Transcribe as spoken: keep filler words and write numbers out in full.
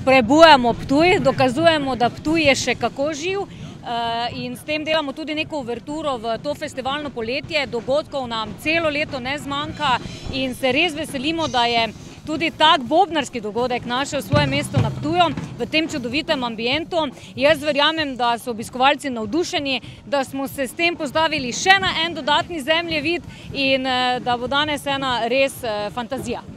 prebujamo Ptuj, dokazujemo, da Ptuj je še kako živ. In s tem delamo tudi neko uverturo v to festivalno poletje. Dogodkov nam celo leto ne zmanjka in se res veselimo, da je tudi tak bobnarski dogodek našel svoje mesto na Ptuju v tem čudovitem ambientu. Jaz verjamem, da so obiskovalci navdušeni, da smo se s tem postavili še na en dodatni zemljevid in da bo danes ena res fantazija.